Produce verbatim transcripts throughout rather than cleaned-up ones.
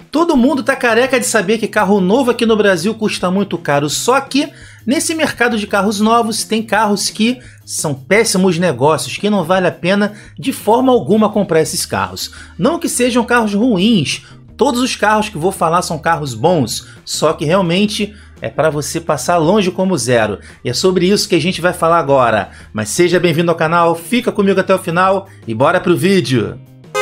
Todo mundo tá careca de saber que carro novo aqui no Brasil custa muito caro, só que nesse mercado de carros novos tem carros que são péssimos negócios, que não vale a pena de forma alguma comprar esses carros. Não que sejam carros ruins, todos os carros que vou falar são carros bons, só que realmente é para você passar longe como zero. E é sobre isso que a gente vai falar agora. Mas seja bem-vindo ao canal, fica comigo até o final e bora pro vídeo!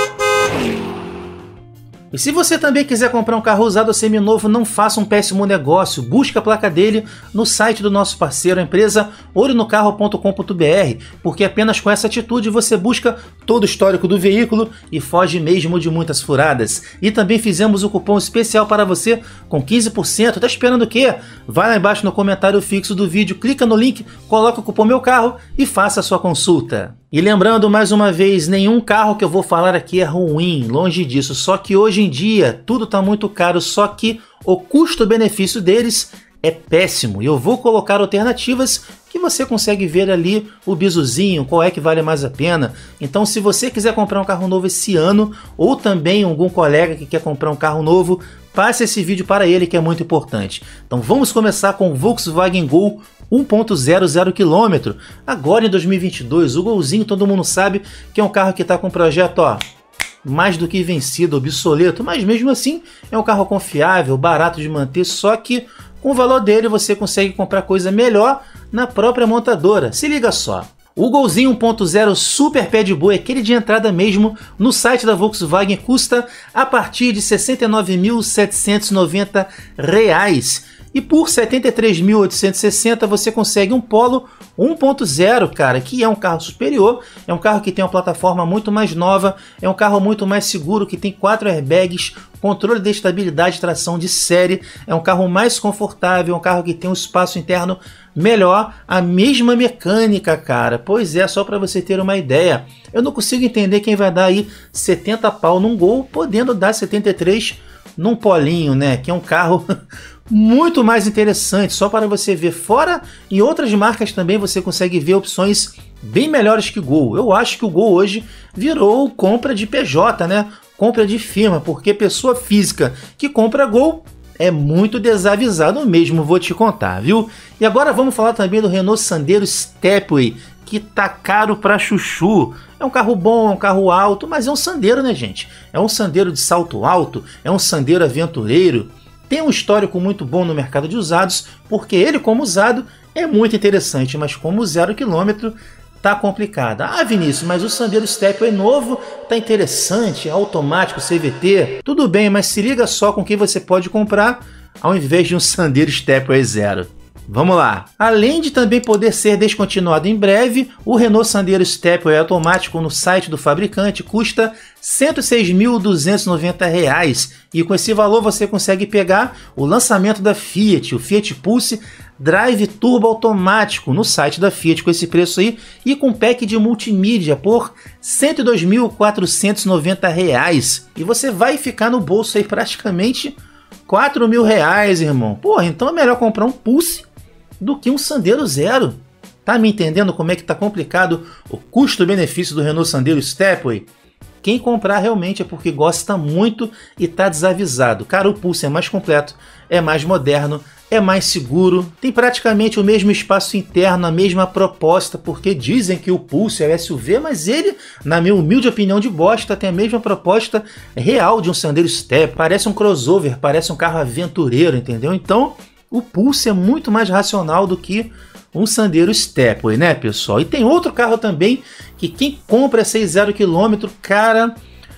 E se você também quiser comprar um carro usado ou seminovo, não faça um péssimo negócio. Busque a placa dele no site do nosso parceiro, a empresa olho no carro ponto com ponto br, porque apenas com essa atitude você busca todo o histórico do veículo e foge mesmo de muitas furadas. E também fizemos um cupom especial para você com quinze por cento. Tá esperando o quê? Vai lá embaixo no comentário fixo do vídeo, clica no link, coloca o cupom Meu Carro e faça a sua consulta. E lembrando mais uma vez, nenhum carro que eu vou falar aqui é ruim, longe disso, só que hoje em dia tudo está muito caro, só que o custo-benefício deles é péssimo. E eu vou colocar alternativas que você consegue ver ali o bizuzinho, qual é que vale mais a pena. Então se você quiser comprar um carro novo esse ano, ou também algum colega que quer comprar um carro novo, passe esse vídeo para ele que é muito importante. Então vamos começar com o Volkswagen Gol um ponto zero zero quilômetro. Agora em dois mil e vinte e dois, o Golzinho todo mundo sabe que é um carro que está com um projeto ó, mais do que vencido, obsoleto, mas mesmo assim é um carro confiável, barato de manter, só que com o valor dele você consegue comprar coisa melhor na própria montadora. Se liga só. O Golzinho um ponto zero Super Pé de Boi, aquele de entrada mesmo, no site da Volkswagen custa a partir de sessenta e nove mil setecentos e noventa reais. E por setenta e três mil oitocentos e sessenta você consegue um Polo um ponto zero, cara, que é um carro superior, é um carro que tem uma plataforma muito mais nova, é um carro muito mais seguro, que tem quatro airbags, controle de estabilidade e tração de série, é um carro mais confortável, é um carro que tem um espaço interno melhor, a mesma mecânica, cara. Pois é, só para você ter uma ideia. Eu não consigo entender quem vai dar aí setenta pau num Gol, podendo dar setenta e três num Polinho, né, que é um carro muito mais interessante, só para você ver. Fora, em outras marcas também você consegue ver opções bem melhores que o Gol. Eu acho que o Gol hoje virou compra de P J, né? Compra de firma, porque pessoa física que compra Gol é muito desavisado mesmo, vou te contar, viu? E agora vamos falar também do Renault Sandero Stepway, que tá caro pra chuchu. É um carro bom, é um carro alto, mas é um Sandero, né, gente? É um Sandero de salto alto, é um Sandero aventureiro. Tem um histórico muito bom no mercado de usados, porque ele como usado é muito interessante, mas como zero quilômetro tá complicado. Ah, Vinícius, mas o Sandero Stepway novo tá interessante, é automático, C V T. Tudo bem, mas se liga só com quem você pode comprar ao invés de um Sandero Stepway zero. Vamos lá! Além de também poder ser descontinuado em breve, o Renault Sandero Stepway automático no site do fabricante custa cento e seis mil duzentos e noventa reais, e com esse valor você consegue pegar o lançamento da Fiat, o Fiat Pulse Drive Turbo automático no site da Fiat com esse preço aí, e com pack de multimídia por cento e dois mil quatrocentos e noventa reais. E você vai ficar no bolso aí praticamente quatro mil reais, irmão. Porra, então é melhor comprar um Pulse do que um Sandero zero. Tá me entendendo como é que tá complicado o custo-benefício do Renault Sandero Stepway? Quem comprar realmente é porque gosta muito e tá desavisado. Cara, o Pulse é mais completo, é mais moderno, é mais seguro, tem praticamente o mesmo espaço interno, a mesma proposta, porque dizem que o Pulse é S U V, mas ele, na minha humilde opinião de bosta, tem a mesma proposta real de um Sandero Stepway. Parece um crossover, parece um carro aventureiro, entendeu? Então, o Pulse é muito mais racional do que um Sandero Stepway, né, pessoal? E tem outro carro também que quem compra é seis zero quilômetro, cara...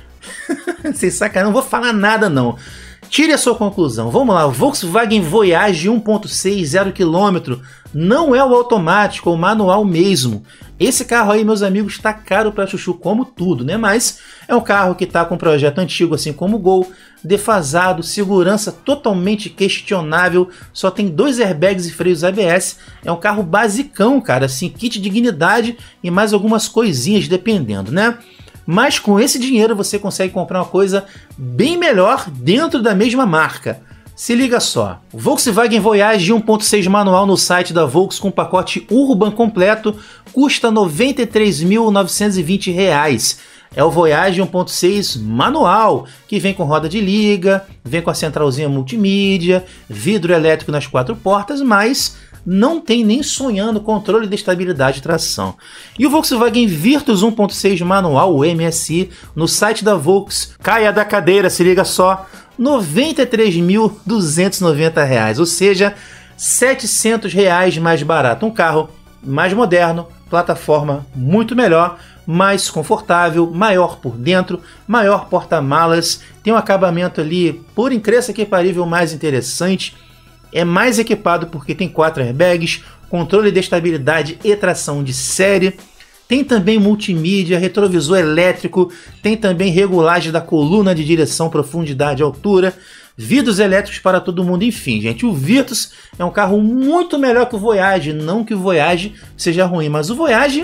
Sem sacanagem, não vou falar nada não. Tire a sua conclusão. Vamos lá, o Volkswagen Voyage um ponto seis zero quilômetro não é o automático, é o manual mesmo. Esse carro aí, meus amigos, está caro para chuchu como tudo, né? Mas é um carro que está com um projeto antigo, assim como o Gol, defasado, segurança totalmente questionável, só tem dois airbags e freios A B S. É um carro basicão, cara, assim, kit dignidade e mais algumas coisinhas dependendo, né? Mas com esse dinheiro você consegue comprar uma coisa bem melhor dentro da mesma marca. Se liga só, o Volkswagen Voyage um ponto seis manual no site da Volks com pacote Urban completo custa noventa e três mil novecentos e vinte reais. é o Voyage um ponto seis manual, que vem com roda de liga, vem com a centralzinha multimídia, vidro elétrico nas quatro portas, mas não tem nem sonhando controle de estabilidade e tração. E o Volkswagen Virtus um ponto seis manual, o M S I, no site da Volks, caia da cadeira, se liga só, noventa e três mil duzentos e noventa reais, ou seja, setecentos reais mais barato. Um carro mais moderno, plataforma muito melhor, mais confortável, maior por dentro, maior porta-malas, tem um acabamento ali, por incrível que parível, mais interessante. É mais equipado porque tem quatro airbags, controle de estabilidade e tração de série. Tem também multimídia, retrovisor elétrico, tem também regulagem da coluna de direção, profundidade e altura, vidros elétricos para todo mundo, enfim, gente. O Virtus é um carro muito melhor que o Voyage, não que o Voyage seja ruim, mas o Voyage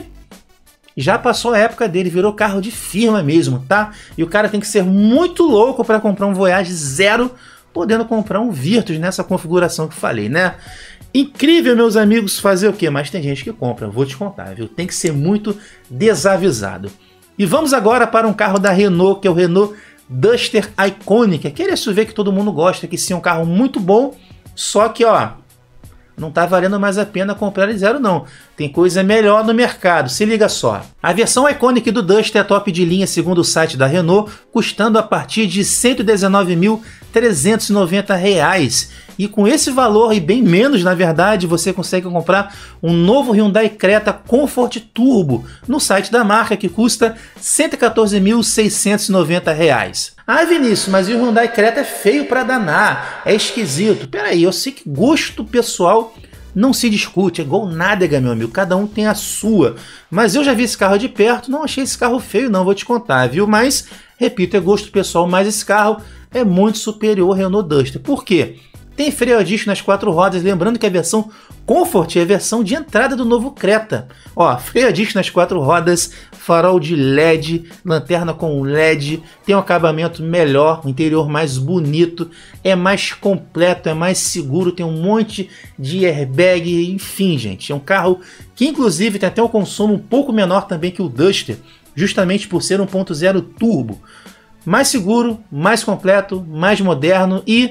já passou a época dele, virou carro de firma mesmo, tá? E o cara tem que ser muito louco para comprar um Voyage zero, podendo comprar um Virtus nessa configuração que falei, né? Incrível, meus amigos, fazer o quê? Mas tem gente que compra, vou te contar, viu? Tem que ser muito desavisado. E vamos agora para um carro da Renault, que é o Renault Duster Iconic, aquele S U V que todo mundo gosta, que sim, é um carro muito bom, só que, ó, não tá valendo mais a pena comprar ele zero, não. Tem coisa melhor no mercado, se liga só. A versão Iconic do Duster é top de linha, segundo o site da Renault, custando a partir de cento e dezenove mil trezentos e noventa reais. E com esse valor, e bem menos na verdade, você consegue comprar um novo Hyundai Creta Comfort Turbo no site da marca, que custa cento e quatorze mil seiscentos e noventa reais. Ah, Vinícius, mas o Hyundai Creta é feio pra danar, é esquisito. Peraí, eu sei que gosto pessoal não se discute, é igual nádega, meu amigo, cada um tem a sua. Mas eu já vi esse carro de perto, não achei esse carro feio não, vou te contar, viu? Mas, repito, é gosto pessoal, mas esse carro é muito superior ao Renault Duster. Por quê? Tem freio a disco nas quatro rodas, lembrando que a versão Comfort é a versão de entrada do novo Creta. Ó, freio a disco nas quatro rodas, farol de L E D, lanterna com L E D, tem um acabamento melhor, um interior mais bonito, é mais completo, é mais seguro, tem um monte de airbag, enfim, gente. É um carro que inclusive tem até um consumo um pouco menor também que o Duster, justamente por ser um ponto zero turbo. Mais seguro, mais completo, mais moderno e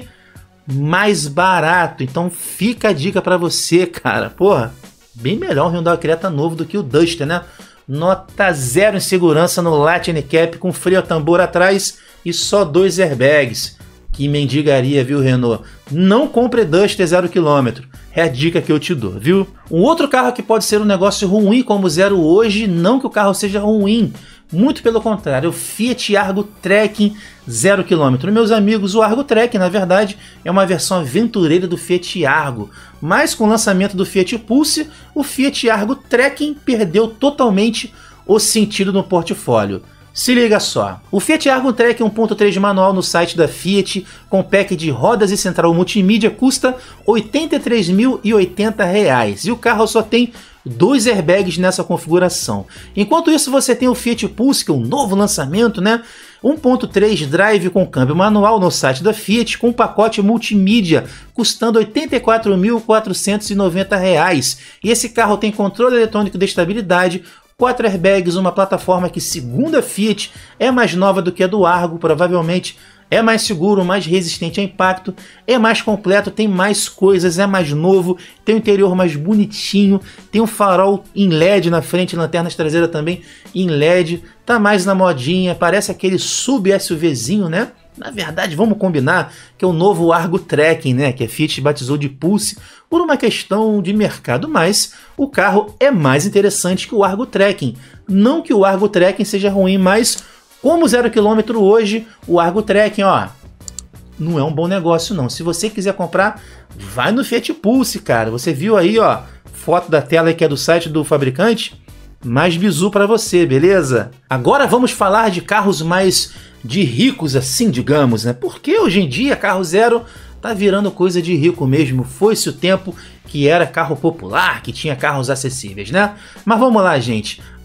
mais barato. Então fica a dica para você, cara. Porra, bem melhor o Hyundai Creta novo do que o Duster, né? Nota zero em segurança no Latin Cap, com freio a tambor atrás e só dois airbags. Que mendigaria, viu, Renault? Não compre Duster zero quilômetro. É a dica que eu te dou, viu? Um outro carro que pode ser um negócio ruim como o Zero hoje, não que o carro seja ruim, muito pelo contrário, o Fiat Argo Trekking zero quilômetro. Meus amigos, o Argo Trekking, na verdade, é uma versão aventureira do Fiat Argo, mas com o lançamento do Fiat Pulse, o Fiat Argo Trekking perdeu totalmente o sentido no portfólio. Se liga só, o Fiat Argo Trekking um ponto três manual no site da Fiat, com pack de rodas e central multimídia, custa oitenta e três mil e oitenta reais, e o carro só tem dois airbags nessa configuração. Enquanto isso, você tem o Fiat Pulse, que é um novo lançamento, né? um ponto três drive com câmbio manual no site da Fiat, com pacote multimídia, custando oitenta e quatro mil quatrocentos e noventa reais. E esse carro tem controle eletrônico de estabilidade, quatro airbags, uma plataforma que, segundo a Fiat, é mais nova do que a do Argo, provavelmente é mais seguro, mais resistente a impacto, é mais completo, tem mais coisas, é mais novo, tem um interior mais bonitinho, tem um farol em L E D na frente, lanternas traseiras também em L E D, tá mais na modinha, parece aquele sub-SUVzinho, né? Na verdade, vamos combinar que é o novo Argo Trekking, né? Que a Fiat batizou de Pulse por uma questão de mercado, mas o carro é mais interessante que o Argo Trekking. Não que o Argo Trekking seja ruim, mas como zero quilômetro hoje, o Argo Trekking, ó, não é um bom negócio não. Se você quiser comprar, vai no Fiat Pulse, cara. Você viu aí, ó, foto da tela que é do site do fabricante? Mais bizu para você, beleza? Agora vamos falar de carros mais de ricos, assim, digamos, né? Porque hoje em dia carro zero tá virando coisa de rico mesmo. Foi-se o tempo que era carro popular, que tinha carros acessíveis, né? Mas vamos lá, gente.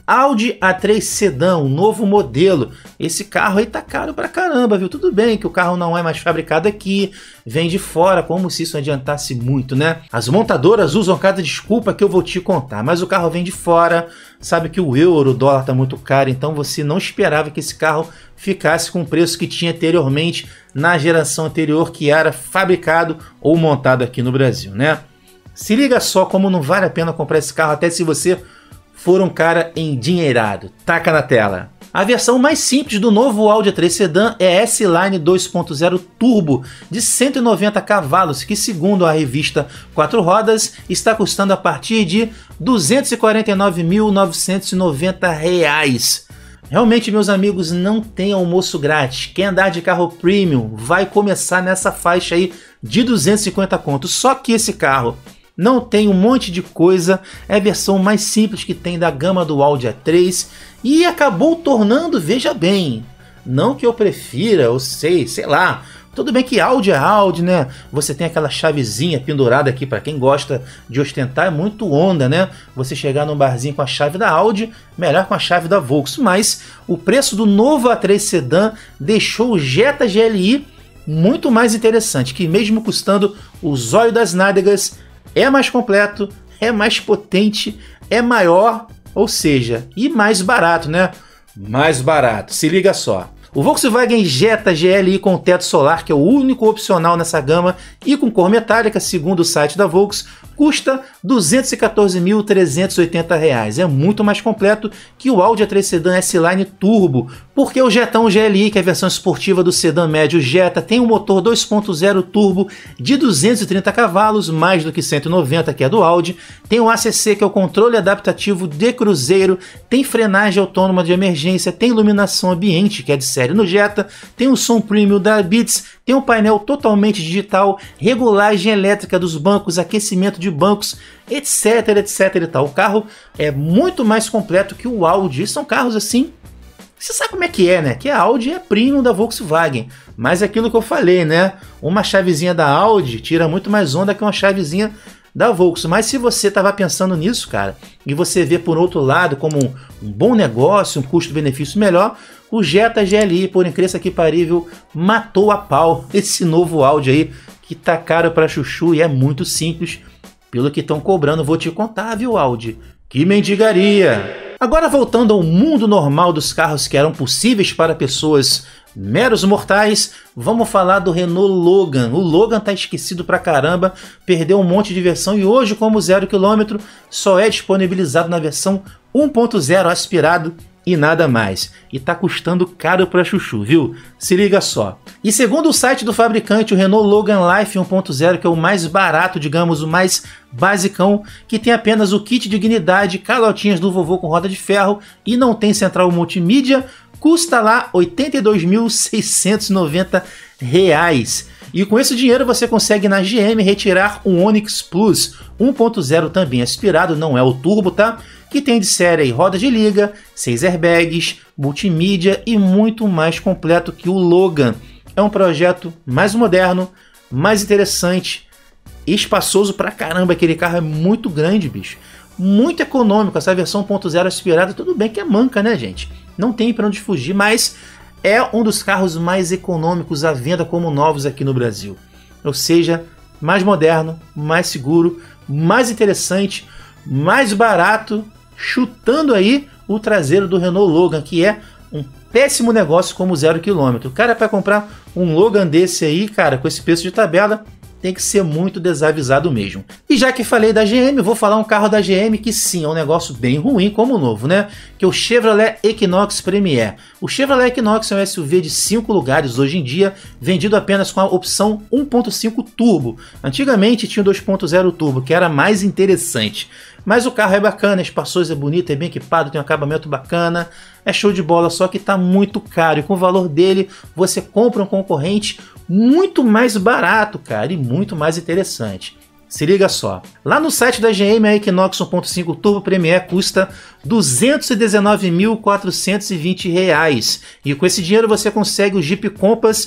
Audi A três Sedan, um novo modelo. Esse carro aí tá caro pra caramba, viu? Tudo bem que o carro não é mais fabricado aqui, vem de fora, como se isso adiantasse muito, né? As montadoras usam cada desculpa que eu vou te contar, mas o carro vem de fora, sabe que o euro, o dólar tá muito caro, então você não esperava que esse carro ficasse com o preço que tinha anteriormente na geração anterior, que era fabricado ou montado aqui no Brasil, né? Se liga só como não vale a pena comprar esse carro, até se você for um cara endinheirado. Taca na tela. A versão mais simples do novo Audi A três Sedan é a S-Line dois ponto zero Turbo de cento e noventa cavalos, que segundo a revista Quatro Rodas está custando a partir de duzentos e quarenta e nove mil novecentos e noventa reais. Realmente, meus amigos, não tem almoço grátis. Quem andar de carro premium vai começar nessa faixa aí de duzentos e cinquenta contos. Só que esse carro não tem um monte de coisa, é a versão mais simples que tem da gama do Audi A três e acabou tornando, veja bem, não que eu prefira, eu sei, sei lá, tudo bem que Audi é Audi, né? Você tem aquela chavezinha pendurada aqui, para quem gosta de ostentar, é muito onda, né? Você chegar num barzinho com a chave da Audi, melhor com a chave da Volkswagen, mas o preço do novo A três Sedan deixou o Jetta G L I muito mais interessante, que mesmo custando o zóio das nádegas, é mais completo, é mais potente, é maior, ou seja, e mais barato, né? Mais barato, se liga só. O Volkswagen Jetta G L I com teto solar, que é o único opcional nessa gama, e com cor metálica, segundo o site da Volkswagen, custa duzentos e quatorze mil trezentos e oitenta reais. É muito mais completo que o Audi A três Sedan S-Line Turbo, porque o Jettão G L I, que é a versão esportiva do sedã médio Jetta, tem um motor dois ponto zero turbo de duzentos e trinta cavalos, mais do que cento e noventa, que é do Audi, tem o A C C, que é o controle adaptativo de cruzeiro, tem frenagem autônoma de emergência, tem iluminação ambiente, que é de série no Jetta, tem o som premium da Beats, tem um painel totalmente digital, regulagem elétrica dos bancos, aquecimento de bancos, etc, etc e tal. O carro é muito mais completo que o Audi. São carros assim, você sabe como é que é, né? Que a Audi é premium da Volkswagen. Mas é aquilo que eu falei, né? Uma chavezinha da Audi tira muito mais onda que uma chavezinha da Volkswagen. Mas se você estava pensando nisso, cara, e você vê por outro lado como um, um bom negócio, um custo-benefício melhor, o Jetta G L I, por incrível que parível, matou a pau esse novo Audi aí, que tá caro pra chuchu e é muito simples. Pelo que estão cobrando, vou te contar, viu, Audi? Que mendigaria! Agora, voltando ao mundo normal dos carros que eram possíveis para pessoas meros mortais, vamos falar do Renault Logan. O Logan tá esquecido pra caramba, perdeu um monte de versão e hoje, como zero quilômetro, só é disponibilizado na versão um ponto zero aspirado e nada mais. E tá custando caro pra chuchu, viu? Se liga só. E segundo o site do fabricante, o Renault Logan Life um ponto zero, que é o mais barato, digamos, o mais basicão, que tem apenas o kit dignidade, calotinhas do vovô com roda de ferro e não tem central multimídia, custa lá oitenta e dois mil seiscentos e noventa reais. E com esse dinheiro você consegue na G M retirar um Onix Plus um ponto zero também aspirado, não é o turbo, tá? Que tem de série aí roda de liga, seis airbags, multimídia e muito mais completo que o Logan. É um projeto mais moderno, mais interessante, espaçoso pra caramba. Aquele carro é muito grande, bicho. Muito econômico. Essa versão um ponto zero aspirada, tudo bem que é manca, né, gente? Não tem pra onde fugir, mas é um dos carros mais econômicos à venda como novos aqui no Brasil. Ou seja, mais moderno, mais seguro, mais interessante, mais barato, chutando aí o traseiro do Renault Logan, que é um péssimo negócio como zero quilômetro. Cara, para comprar um Logan desse aí, cara, com esse preço de tabela, tem que ser muito desavisado mesmo. E já que falei da G M, vou falar um carro da G M que sim, é um negócio bem ruim como o novo, né? Que é o Chevrolet Equinox Premier. O Chevrolet Equinox é um S U V de cinco lugares hoje em dia, vendido apenas com a opção um ponto cinco turbo. Antigamente tinha o dois ponto zero turbo, que era mais interessante. Mas o carro é bacana, é espaçoso, é bonito, é bem equipado, tem um acabamento bacana, é show de bola, só que está muito caro. E com o valor dele, você compra um concorrente muito mais barato, cara, e muito mais interessante. Se liga só. Lá no site da G M, a Equinox um ponto cinco Turbo Premier custa duzentos e dezenove mil quatrocentos e vinte reais. E com esse dinheiro você consegue o Jeep Compass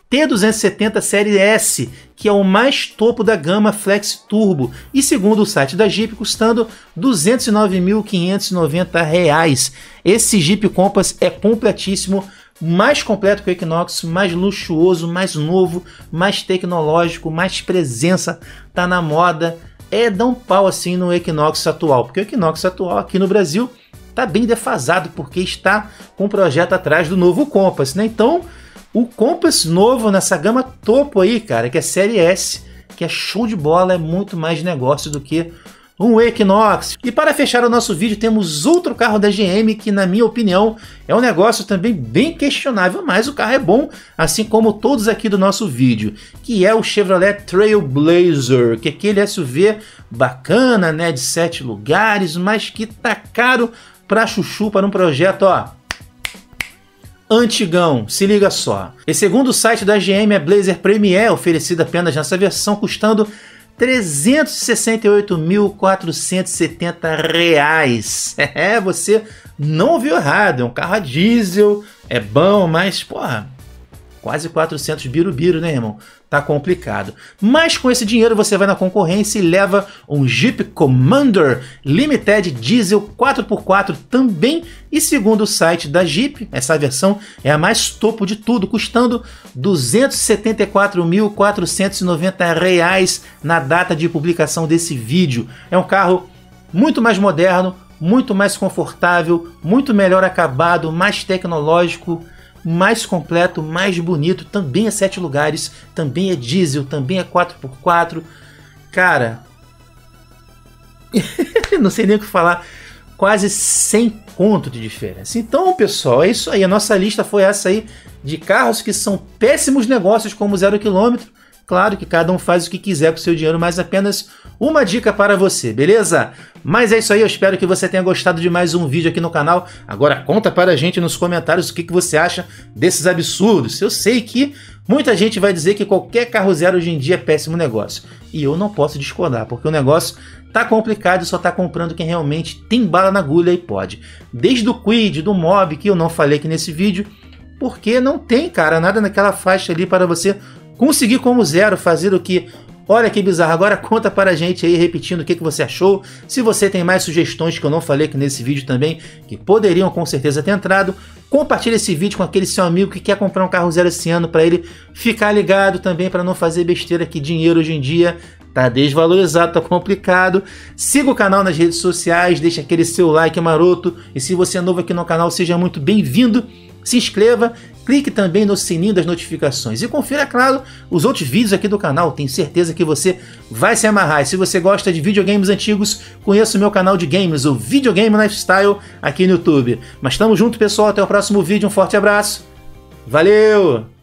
T duzentos e setenta Série S, que é o mais topo da gama Flex Turbo, e segundo o site da Jeep, custando duzentos e nove mil quinhentos e noventa reais. Esse Jeep Compass é completíssimo, mais completo que o Equinox, mais luxuoso, mais novo, mais tecnológico, mais presença, tá na moda. É dar um pau assim no Equinox atual, porque o Equinox atual aqui no Brasil tá bem defasado, porque está com um projeto atrás do novo Compass, né? Então, o Compass novo nessa gama topo aí, cara, que é Série S, que é show de bola, é muito mais negócio do que um Equinox. E para fechar o nosso vídeo, temos outro carro da G M que, na minha opinião, é um negócio também bem questionável, mas o carro é bom, assim como todos aqui do nosso vídeo, que é o Chevrolet Trailblazer, que é aquele S U V bacana, né, de sete lugares, mas que tá caro pra chuchu para um projeto, ó, antigão, se liga só. E segundo o site da G M, a Blazer Premier, oferecida apenas nessa versão, custando trezentos e sessenta e oito mil quatrocentos e setenta reais. É, você não ouviu errado, é um carro a diesel, é bom, mas, porra, quase quatrocentos birubiru, né, irmão? Tá complicado. Mas com esse dinheiro você vai na concorrência e leva um Jeep Commander Limited Diesel quatro por quatro também. E segundo o site da Jeep, essa versão é a mais topo de tudo, custando duzentos e setenta e quatro mil quatrocentos e noventa reais na data de publicação desse vídeo. É um carro muito mais moderno, muito mais confortável, muito melhor acabado, mais tecnológico, mais completo, mais bonito, também é sete lugares, também é diesel, também é quatro por quatro. Cara, não sei nem o que falar, quase cem conto de diferença. Então, pessoal, é isso aí, a nossa lista foi essa aí de carros que são péssimos negócios como zero quilômetro. Claro que cada um faz o que quiser com o seu dinheiro, mas apenas uma dica para você, beleza? Mas é isso aí, eu espero que você tenha gostado de mais um vídeo aqui no canal. Agora conta para a gente nos comentários o que, que você acha desses absurdos. Eu sei que muita gente vai dizer que qualquer carro zero hoje em dia é péssimo negócio. E eu não posso discordar, porque o negócio tá complicado e só tá comprando quem realmente tem bala na agulha e pode. Desde o Kwid, do Mob, que eu não falei aqui nesse vídeo, porque não tem, cara, nada naquela faixa ali para você conseguir como zero fazer o que... Olha que bizarro, agora conta para a gente aí, repetindo o que, que você achou, se você tem mais sugestões que eu não falei aqui nesse vídeo também, que poderiam com certeza ter entrado, compartilha esse vídeo com aquele seu amigo que quer comprar um carro zero esse ano, para ele ficar ligado também, para não fazer besteira, que dinheiro hoje em dia tá desvalorizado, tá complicado. Siga o canal nas redes sociais, deixa aquele seu like maroto, e se você é novo aqui no canal, seja muito bem-vindo. Se inscreva, clique também no sininho das notificações e confira, claro, os outros vídeos aqui do canal. Tenho certeza que você vai se amarrar. E se você gosta de videogames antigos, conheça o meu canal de games, o Videogame Lifestyle, aqui no YouTube. Mas tamo junto, pessoal. Até o próximo vídeo. Um forte abraço. Valeu!